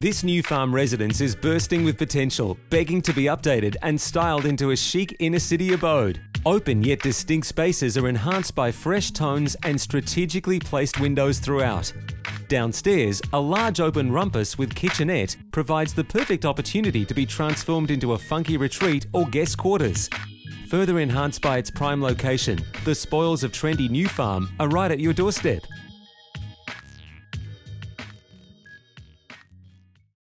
This new farm residence is bursting with potential, begging to be updated and styled into a chic inner-city abode. Open yet distinct spaces are enhanced by fresh tones and strategically placed windows throughout. Downstairs, a large open rumpus with kitchenette provides the perfect opportunity to be transformed into a funky retreat or guest quarters. Further enhanced by its prime location, the spoils of trendy new farm are right at your doorstep.